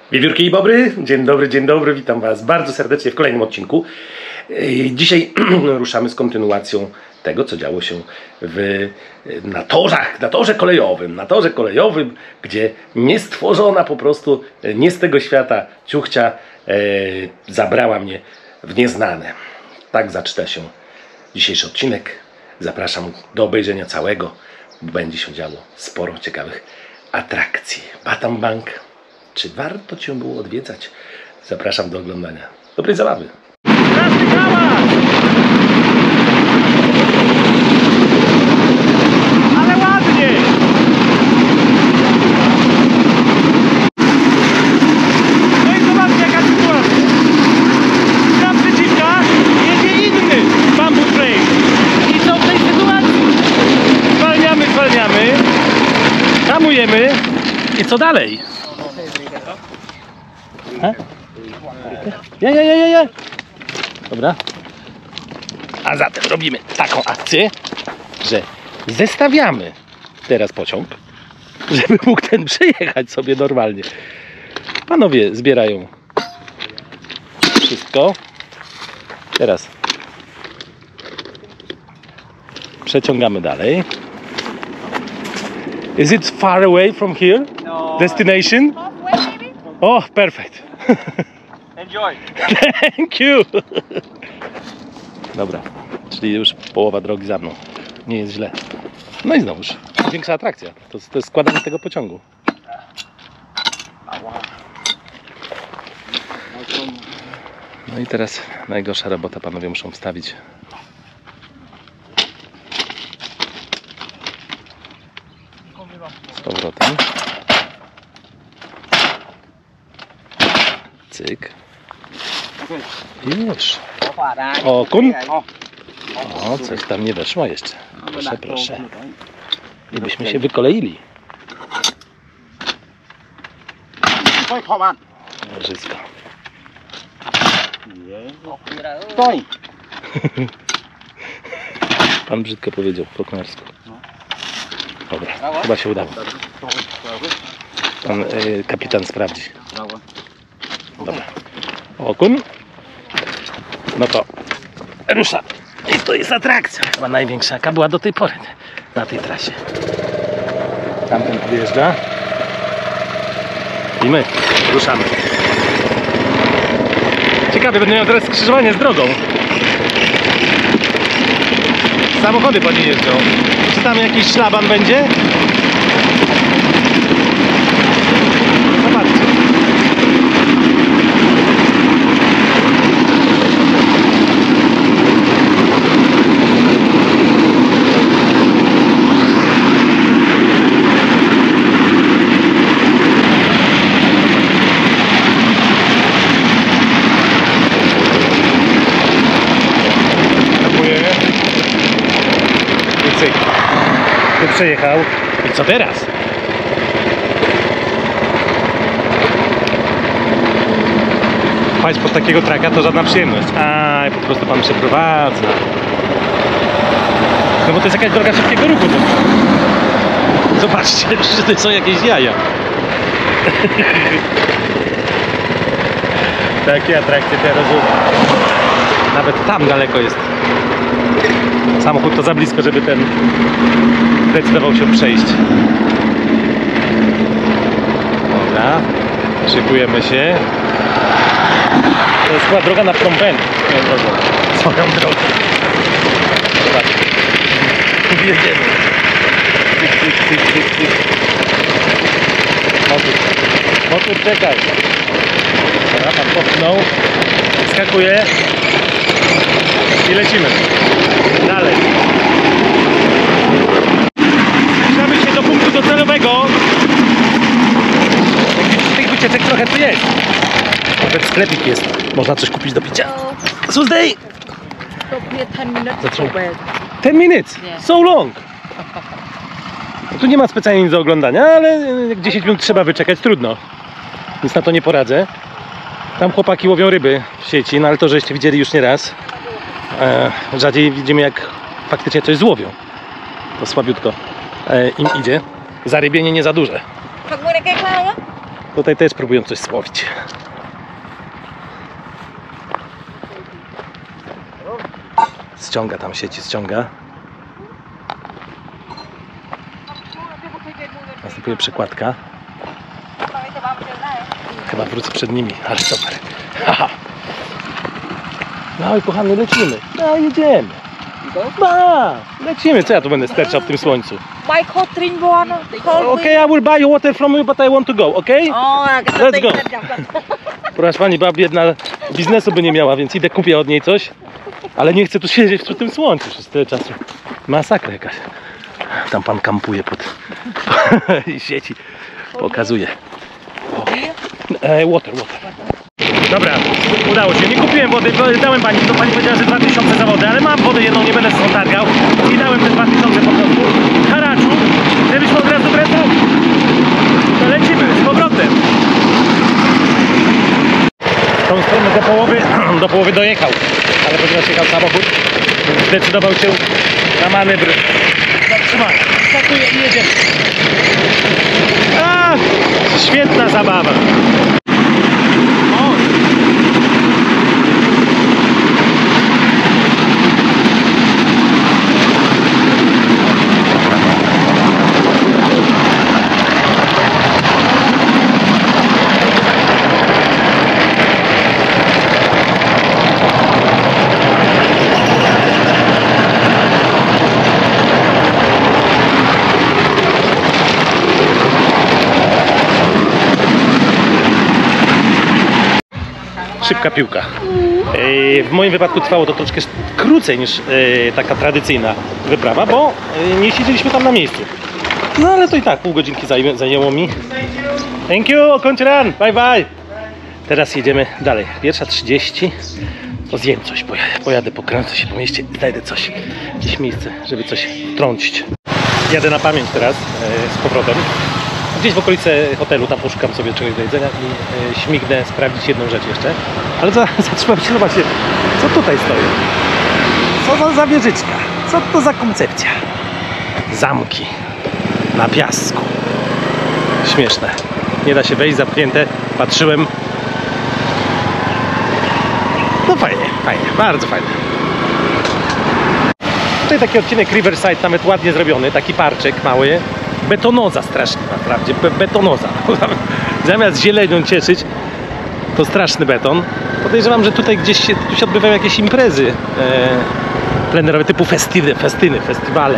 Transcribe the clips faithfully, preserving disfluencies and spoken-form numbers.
Wiewiórki i bobry, dzień dobry, dzień dobry, witam Was bardzo serdecznie w kolejnym odcinku. Dzisiaj ruszamy z kontynuacją tego, co działo się w, na torzach, na torze kolejowym, na torze kolejowym, gdzie niestworzona po prostu, nie z tego świata ciuchcia e, zabrała mnie w nieznane. Tak zaczyna się dzisiejszy odcinek. Zapraszam do obejrzenia całego, bo będzie się działo sporo ciekawych atrakcji. Batam Bank. Czy warto Cię było odwiedzać? Zapraszam do oglądania. Dobrej zabawy. Ale ładnie! No i zobaczcie, jaka sytuacja. Naprzeciwka jedzie inny bamboo frame. I są w tej sytuacji. Zwalniamy, zwalniamy. Hamujemy. I co dalej? Je, je, je, je, je. Dobra. A zatem robimy taką akcję, że zestawiamy teraz pociąg, żeby mógł ten przejechać sobie normalnie. Panowie zbierają wszystko. Teraz przeciągamy dalej. Is it far away from here? No. Destination? Oh, perfect. Enjoy. Thank you. Dobra, czyli już połowa drogi za mną. Nie jest źle. No i znowuż większa atrakcja. To, to jest składanie tego pociągu. No i teraz najgorsza robota. Panowie muszą wstawić z powrotem. Cyk. I już. O, kun. O, coś tam nie weszło jeszcze. Proszę, proszę. I byśmy się wykoleili. Łożysko. Pan brzydko powiedział po knarsku. Dobra, chyba się udało. Pan y, kapitan sprawdzi. Dobra. Okun. No to rusza. I to jest atrakcja. Chyba największa, jaka była do tej pory na tej trasie. Tamten podjeżdża. I my ruszamy. Ciekawe, będę miał teraz skrzyżowanie z drogą. Samochody po niej jeżdżą. Czy tam jakiś szlaban będzie? Zobaczcie. Przejechał. I co teraz? Paść pod takiego traka to żadna przyjemność. A, po prostu pan przeprowadza. No bo to jest jakaś droga szybkiego ruchu. Zobaczcie, że to są jakieś jaja. Takie atrakcje to ja rozumiem. Nawet tam daleko jest. Samochód to za blisko, żeby ten zdecydował się przejść. Dobra, szykujemy się. To jest chyba droga na Phnom Penh. Swoją drogą. Zobaczcie. Jedziemy. Tyk, tyk, tyk, tyk, tyk. Motor. Motor, czekaj. Dobra, pan popchnął. Skakuje. I lecimy. Dalej. Zbliżamy się do punktu docelowego. W tych wycieczek trochę tu jest. Nawet sklepik jest. Można coś kupić do picia. Tuesday! ten minutes? So long! No tu nie ma specjalnie nic do oglądania, ale jak dziesięć minut trzeba wyczekać, trudno. Nic na to nie poradzę. Tam chłopaki łowią ryby w sieci, no ale to żeście widzieli już nie raz. E, rzadziej widzimy, jak faktycznie coś złowią. To słabiutko e, im idzie. Zarybienie nie za duże. Tutaj też próbują coś słowić. Ściąga tam sieci, ściąga. Następuje przekładka. Chyba wrócę przed nimi, ale super. Haha. No i kochany, lecimy. No jedziemy. No, lecimy. Co ja tu będę sterczał w tym słońcu? Buy hot drink one. Okay, I will buy water from you, but I want to go, okay? O, Let's go. Proszę pani, baba biedna biznesu by nie miała, więc idę kupię od niej coś. Ale nie chcę tu siedzieć przy tym słońcu przez tyle czasu. Masakra jakaś. Tam pan kampuje pod i sieci. Pokazuje. O. E, water, water. Dobra, udało się. Nie kupiłem wody, dałem pani, to pani powiedziała, że dwa tysiące za wodę, ale mam wodę jedną, nie będę z tą targał. I dałem te dwa tysiące po prostu haraczu. Żebyśmy od razu wreszcie. To lecimy z powrotem. W tą stronę do połowy, do połowy dojechał, ale ponieważ jechał samochód, zdecydował się na manewr. Zatrzymaj, skakuję i jedziemy. A, świetna zabawa. Szybka piłka. W moim wypadku trwało to troszkę krócej niż taka tradycyjna wyprawa, bo nie siedzieliśmy tam na miejscu. No ale to i tak pół godzinki zajęło mi. Thank you, kończę, bye bye. Teraz jedziemy dalej. Pierwsza trzydzieści. To zjem coś, pojadę, pokręcę się po mieście i znajdę coś, jakieś miejsce, żeby coś wtrącić. Jadę na pamięć teraz z powrotem. Gdzieś w okolice hotelu, tam poszukam sobie czegoś do jedzenia i e, śmignę sprawdzić jedną rzecz jeszcze. Ale za, zatrzymam się, zobaczcie, co tutaj stoi. Co to za wieżyczka? Co to za koncepcja? Zamki na piasku. Śmieszne. Nie da się wejść, zamknięte. Patrzyłem. No fajnie, fajnie, bardzo fajnie. Tutaj taki odcinek Riverside, nawet ładnie zrobiony, taki parczek mały. Betonoza strasznie, naprawdę, Be betonoza. Zamiast zielenią cieszyć, to straszny beton. Podejrzewam, że tutaj gdzieś się, tu się odbywają jakieś imprezy e, plenerowe typu festyny, festyny, festiwale.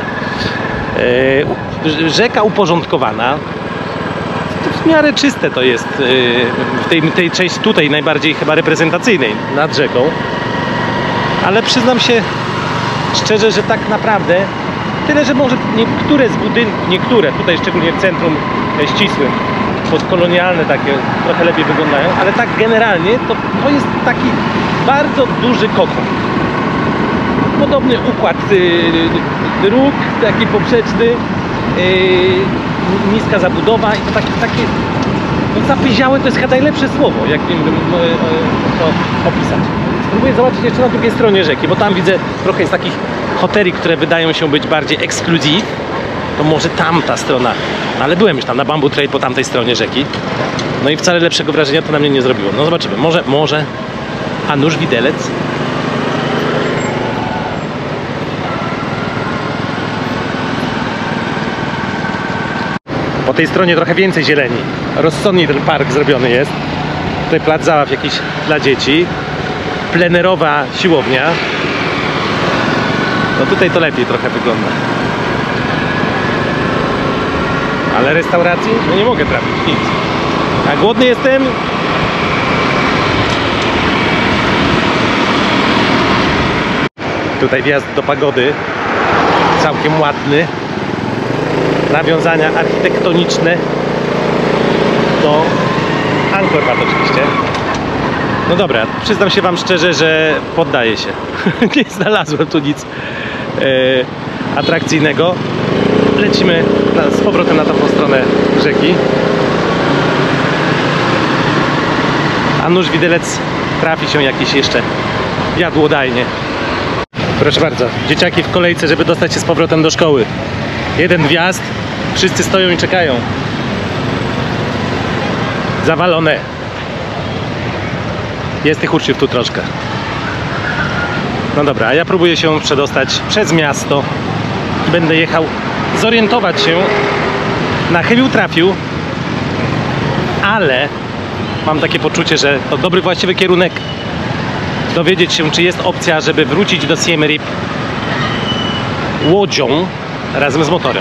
E, rzeka uporządkowana. To w miarę czyste to jest e, w tej, tej części tutaj najbardziej chyba reprezentacyjnej nad rzeką. Ale przyznam się szczerze, że tak naprawdę tyle, że może niektóre z budynków, niektóre, tutaj szczególnie w centrum ścisłym, postkolonialne takie, trochę lepiej wyglądają, ale tak generalnie to, to jest taki bardzo duży kokon. Podobny układ yy, dróg, taki poprzeczny, yy, niska zabudowa i to takie, takie no zapyziałe to jest chyba najlepsze słowo, jak bym yy, yy, to opisać. Spróbuję zobaczyć jeszcze na drugiej stronie rzeki, bo tam widzę trochę jest takich hoteli, które wydają się być bardziej ekskluzyw. To może tamta strona, ale byłem już tam na Bamboo Trail po tamtej stronie rzeki. No i wcale lepszego wrażenia to na mnie nie zrobiło. No zobaczymy, może, może, a nuż widelec. Po tej stronie trochę więcej zieleni. Rozsądniej ten park zrobiony jest. Tutaj plac zabaw jakiś dla dzieci. Plenerowa siłownia. No tutaj to lepiej trochę wygląda. Ale restauracji? No nie mogę trafić, nic. A głodny jestem? Tutaj wjazd do pagody. Całkiem ładny. Nawiązania architektoniczne do Angkor Wat oczywiście. No dobra, przyznam się wam szczerze, że poddaję się. Nie znalazłem tu nic e, atrakcyjnego. Lecimy na, z powrotem na tamtą stronę rzeki. A nuż widelec trafi się jakieś jeszcze jadłodajnie. Proszę bardzo, dzieciaki w kolejce, żeby dostać się z powrotem do szkoły. Jeden wjazd, wszyscy stoją i czekają. zawalone. Jest tych uczniów tu troszkę. No dobra, a ja próbuję się przedostać przez miasto. Będę jechał, zorientować się, na chybił trafił, ale mam takie poczucie, że to dobry, właściwy kierunek. Dowiedzieć się, czy jest opcja, żeby wrócić do Siem Reap łodzią razem z motorem.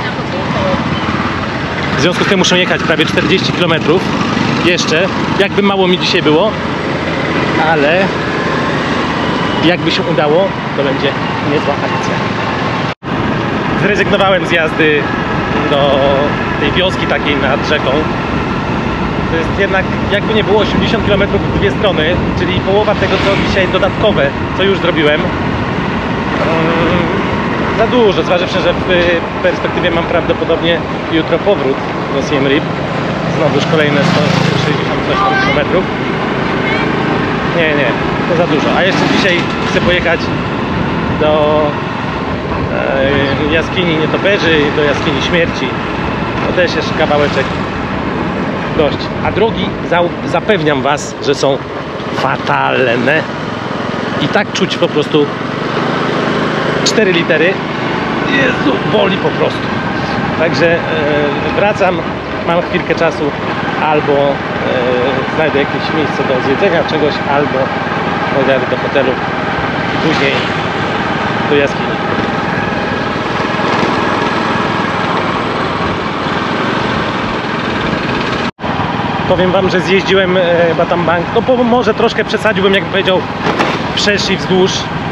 W związku z tym muszę jechać prawie czterdzieści kilometrów jeszcze, jakby mało mi dzisiaj było, ale jakby się udało, to będzie niezła akcja. Zrezygnowałem z jazdy do tej wioski takiej nad rzeką. To jest jednak, jakby nie było, osiemdziesiąt kilometrów w dwie strony, czyli połowa tego, co dzisiaj dodatkowe, co już zrobiłem. Hmm, za dużo, zważywszy, że w perspektywie mam prawdopodobnie jutro powrót do Siem Reap. Znowuż kolejne sto sześćdziesiąt kilometrów. Nie, nie, to za dużo. A jeszcze dzisiaj chcę pojechać do e, jaskini nietoperzy, do jaskini śmierci. To też jest kawałeczek dość. A drogi, za, zapewniam was, że są fatalne. I tak czuć po prostu cztery litery. Jezu, boli po prostu. Także e, wracam, mam chwilkę czasu, albo e, znajdę jakieś miejsce do zjedzenia czegoś, albo pojadę do hotelu i później do jaskini. Powiem wam, że zjeździłem e, Battambang, no bo może troszkę przesadziłbym, jakbym powiedział, przeszli wzdłuż,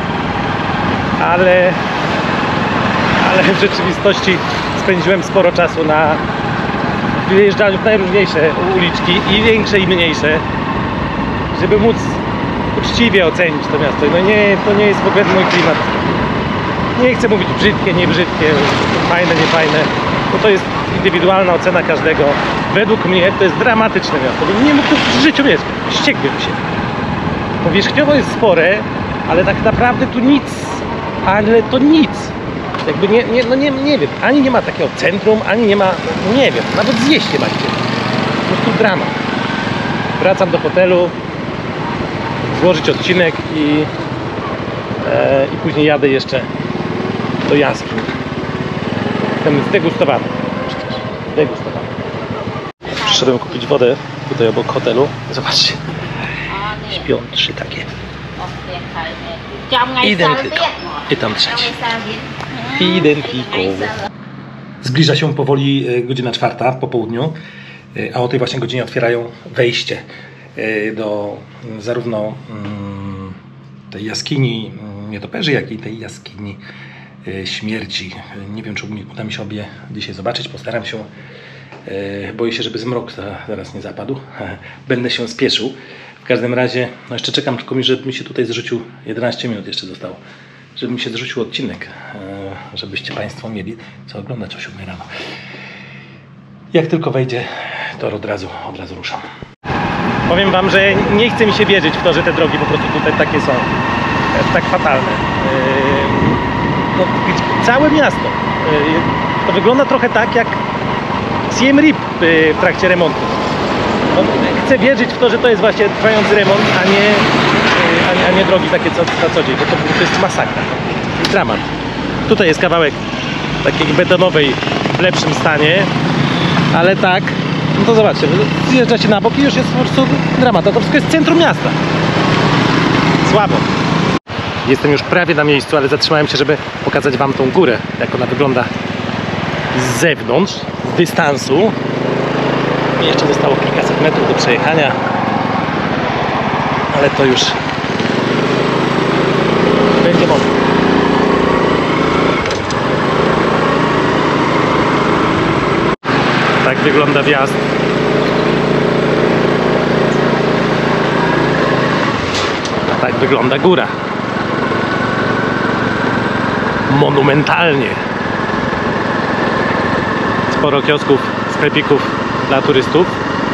ale ale w rzeczywistości spędziłem sporo czasu na wyjeżdżaniu w najróżniejsze uliczki, i większe, i mniejsze, żeby móc uczciwie ocenić to miasto. No nie, to nie jest w ogóle mój klimat. Nie chcę mówić brzydkie, nie brzydkie, fajne, nie fajne, bo to jest indywidualna ocena każdego. Według mnie to jest dramatyczne miasto, bo nie mógł tu w życiu mieć. Ściekłem się. Powierzchniowo jest spore, ale tak naprawdę tu nic, ale to nic. Jakby nie, nie, no nie, nie wiem, ani nie ma takiego centrum, ani nie ma, no nie wiem, nawet zjeść nie ma gdzie. Po prostu dramat. Wracam do hotelu, złożyć odcinek i, e, i później jadę jeszcze do jaskiń. Jestem zdegustowany. Zdegustowany. Przyszedłem kupić wodę tutaj obok hotelu. Zobaczcie. Śpią trzy takie. Identyko. I tam trzeci. Identyko. Zbliża się powoli godzina czwarta po południu, a o tej właśnie godzinie otwierają wejście do zarówno tej jaskini nietoperzy, jak i tej jaskini śmierci. Nie wiem, czy uda mi się obie dzisiaj zobaczyć. Postaram się. Boję się, żeby zmrok zaraz nie zapadł. Będę się spieszył. W każdym razie, no jeszcze czekam tylko mi, żeby mi się tutaj zrzucił, jedenaście minut jeszcze zostało, żeby mi się zrzucił odcinek, żebyście Państwo mieli co oglądać o siódmej rano. Jak tylko wejdzie, to od razu, od razu ruszam. Powiem Wam, że nie chce mi się wierzyć w to, że te drogi po prostu tutaj takie są, tak fatalne. No, całe miasto. To wygląda trochę tak jak Siem Reap w trakcie remontu. No, chcę wierzyć w to, że to jest właśnie trwający remont, a nie, a nie, a nie drogi takie co, na co dzień, bo to, to jest masakra, dramat. Tutaj jest kawałek takiej betonowej w lepszym stanie, ale tak, no to zobaczcie, zjeżdżacie na bok i już jest po prostu dramat. To wszystko jest centrum miasta. Słabo. Jestem już prawie na miejscu, ale zatrzymałem się, żeby pokazać Wam tą górę, jak ona wygląda z zewnątrz, z dystansu. I jeszcze zostało kilkaset metrów do przejechania, ale to już będzie można. Tak wygląda wjazd. A tak wygląda góra. Monumentalnie. Sporo kiosków, sklepików dla turystów.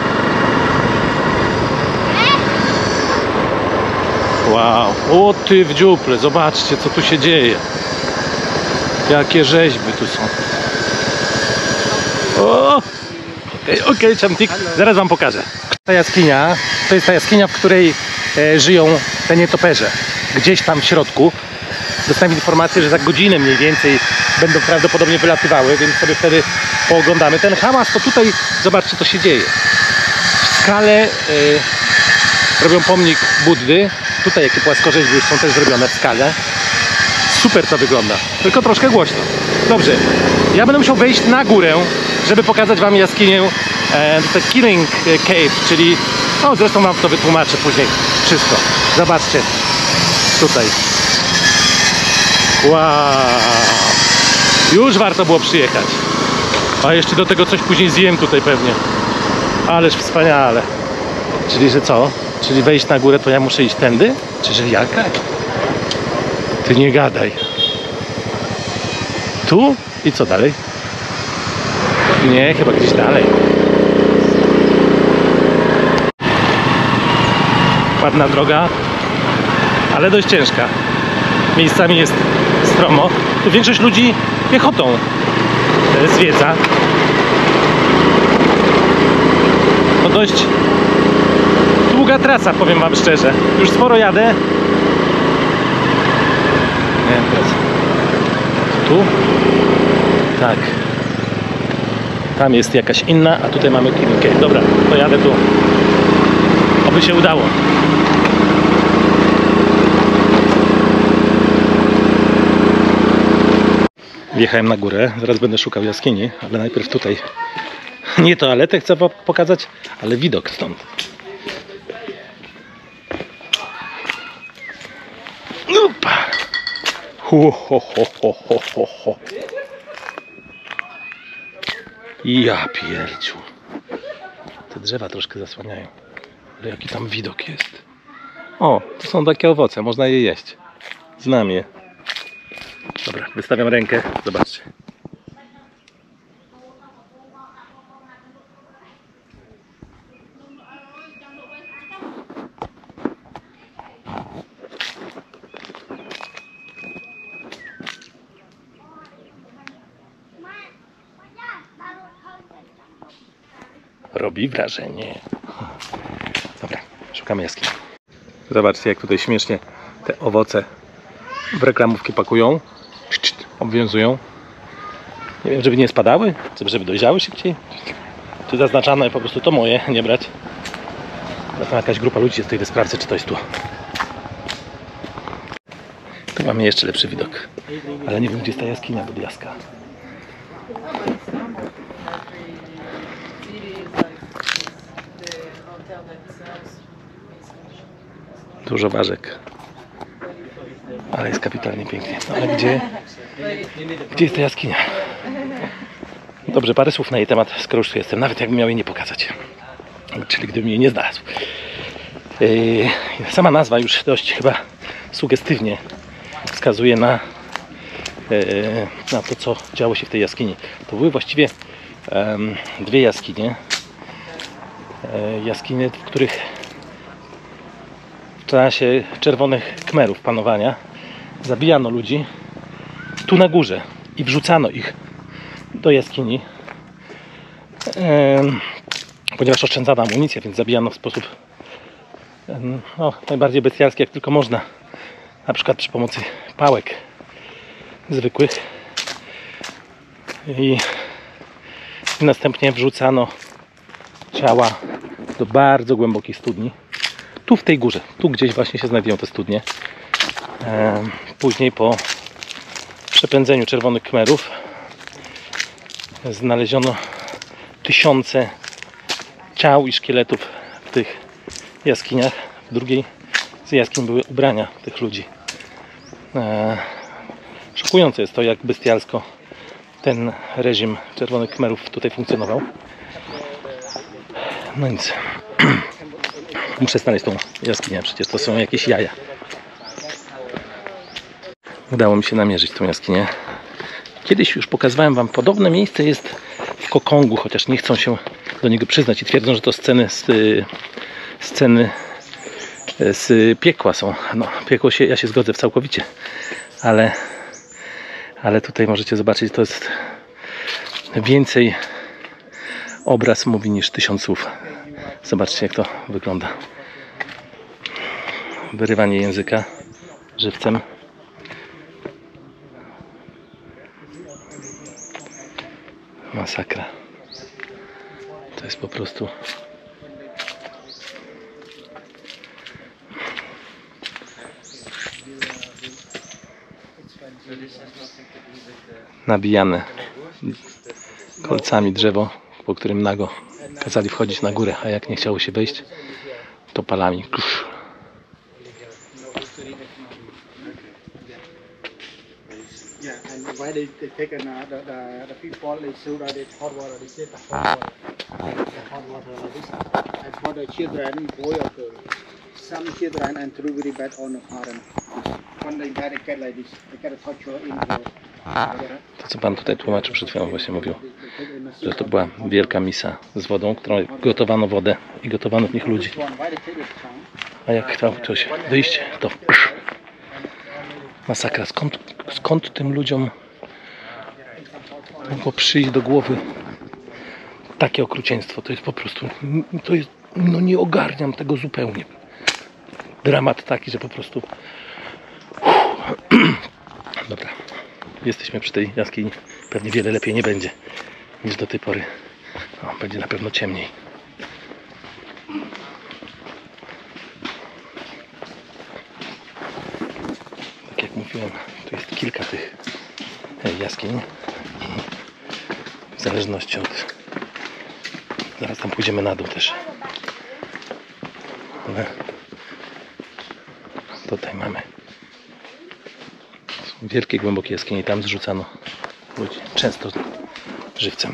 Wow, o ty w dziuple, zobaczcie co tu się dzieje. Jakie rzeźby tu są. O, okej, okay, okej, okay, Chamtik, zaraz Wam pokażę. Ta jaskinia to jest ta jaskinia, w której e, żyją te nietoperze. Gdzieś tam w środku. Dostałem informację, że za godzinę mniej więcej będą prawdopodobnie wylatywały, więc sobie wtedy pooglądamy. Ten hałas to tutaj, zobaczcie co się dzieje. W skale e, robią pomnik Buddy. Tutaj jakie płaskorzeźby już są też zrobione w skale. Super to wygląda, tylko troszkę głośno. Dobrze, ja będę musiał wejść na górę, żeby pokazać wam jaskinię e, The Killing Cave, czyli, no zresztą wam to wytłumaczę później wszystko. Zobaczcie, tutaj. Wow, już warto było przyjechać. A jeszcze do tego coś później zjem tutaj pewnie. Ależ wspaniale. Czyli, że co? Czyli wejść na górę to ja muszę iść tędy? Czy że jaka? Ty nie gadaj. Tu? I co dalej? Nie, chyba gdzieś dalej. Ładna droga, ale dość ciężka. Miejscami jest stromo. Tu większość ludzi piechotą zwiedza. To dość długa trasa, powiem wam szczerze. Już sporo jadę. Nie, teraz. Tu? Tak. Tam jest jakaś inna, a tutaj mamy Killing Cave. Dobra, to jadę tu. Oby się udało. Wjechałem na górę, zaraz będę szukał jaskini, ale najpierw tutaj nie toaletę chcę pokazać, ale widok stąd. Upa. Ho, ho, ho, ho, ho, ho, ho. Ja pierdziu. Te drzewa troszkę zasłaniają, ale jaki tam widok jest. O, to są takie owoce, można je jeść. Znam je. Dobra, wystawiam rękę, zobaczcie. Robi wrażenie. Dobra, szukamy jaskini. Zobaczcie, jak tutaj śmiesznie te owoce w reklamówki pakują, obwiązują. Nie wiem, żeby nie spadały, żeby dojrzały szybciej. Tu zaznaczane po prostu to moje, nie brać. Tam jakaś grupa ludzi jest, to idę sprawdzę, czy to jest tu. Tu mamy jeszcze lepszy widok. Ale nie wiem, gdzie jest ta jaskinia budyaska. Dużo ważek. Ale jest kapitalnie pięknie. No, ale gdzie, gdzie jest ta jaskinia? Dobrze, parę słów na jej temat, skoro już tu jestem, nawet jakbym miał jej nie pokazać. Czyli gdybym jej nie znalazł. Yy, sama nazwa już dość chyba sugestywnie wskazuje na, yy, na to, co działo się w tej jaskini. To były właściwie yy, dwie jaskinie. Yy, jaskinie, w których w czasie czerwonych Khmerów panowania zabijano ludzi tu na górze i wrzucano ich do jaskini, ehm, ponieważ oszczędzano amunicję, więc zabijano w sposób em, no, najbardziej bestialski jak tylko można, na przykład przy pomocy pałek zwykłych i, i następnie wrzucano ciała do bardzo głębokich studni. Tu w tej górze, tu gdzieś właśnie się znajdują te studnie. Ehm, później po przepędzeniu czerwonych Khmerów znaleziono tysiące ciał i szkieletów w tych jaskiniach. W drugiej z jaskiń były ubrania tych ludzi. Ehm, szokujące jest to, jak bestialsko ten reżim czerwonych Khmerów tutaj funkcjonował. No nic. Muszę znaleźć tą jaskinię, przecież to są jakieś jaja. Udało mi się namierzyć tą jaskinię. Kiedyś już pokazywałem wam, podobne miejsce jest w Kokongu, chociaż nie chcą się do niego przyznać i twierdzą, że to sceny z, sceny z piekła są. No, piekło się, ja się zgodzę całkowicie, ale, ale tutaj możecie zobaczyć, to jest więcej obraz mówi niż tysiąc słów. Zobaczcie, jak to wygląda. Wyrywanie języka żywcem. Masakra. To jest po prostu... nabijane kolcami drzewo, po którym nago kazali wchodzić na górę, a jak nie chciało się wejść, to palami. Kusz. Yeah, and why they, they take an, uh, the, the, the people they shoot at it hot water, they set the hot water, the hot water like this. And for the children, boy or girl, some children and through very bad on the parent. When they get, they get like this, they get a torture in the. To, co Pan tutaj tłumaczył przed chwilą, właśnie mówił, że to była wielka misa z wodą, którą gotowano wodę i gotowano w nich ludzi. A jak chciał ktoś wyjść, to masakra. Skąd, skąd tym ludziom mogło przyjść do głowy takie okrucieństwo? To jest po prostu, to jest, no nie ogarniam tego zupełnie. Dramat taki, że po prostu... Dobra, jesteśmy przy tej jaskini. Pewnie wiele lepiej nie będzie niż do tej pory. O, będzie na pewno ciemniej. Tak jak mówiłem, tu jest kilka tych jaskiń. W zależności od... Zaraz tam pójdziemy na dół też. Ale tutaj mamy wielkie, głębokie jaskinie. Tam zrzucano ludzi, często żywcem.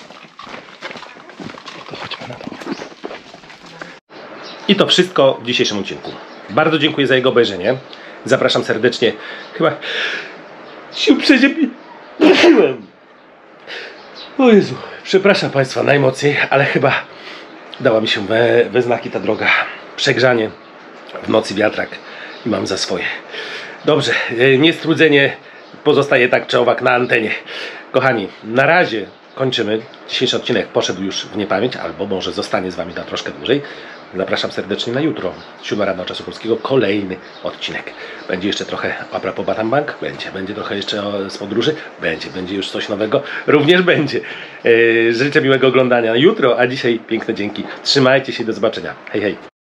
To chodźmy na dół. I to wszystko w dzisiejszym odcinku. Bardzo dziękuję za jego obejrzenie. Zapraszam serdecznie. Chyba się przeziębiłem. O Jezu, przepraszam Państwa najmocniej, ale chyba dała mi się we, we znaki ta droga. Przegrzanie, w nocy wiatrak i mam za swoje. Dobrze, niestrudzenie pozostaje tak czy owak na antenie. Kochani, na razie kończymy. Dzisiejszy odcinek poszedł już w niepamięć, albo może zostanie z Wami na troszkę dłużej. Zapraszam serdecznie na jutro, siódma rano czasu polskiego, kolejny odcinek. Będzie jeszcze trochę a propos Batam Bank, będzie, będzie trochę jeszcze z podróży, będzie, będzie już coś nowego, również będzie. Yy, życzę miłego oglądania jutro, a dzisiaj piękne dzięki. Trzymajcie się, do zobaczenia. Hej, hej.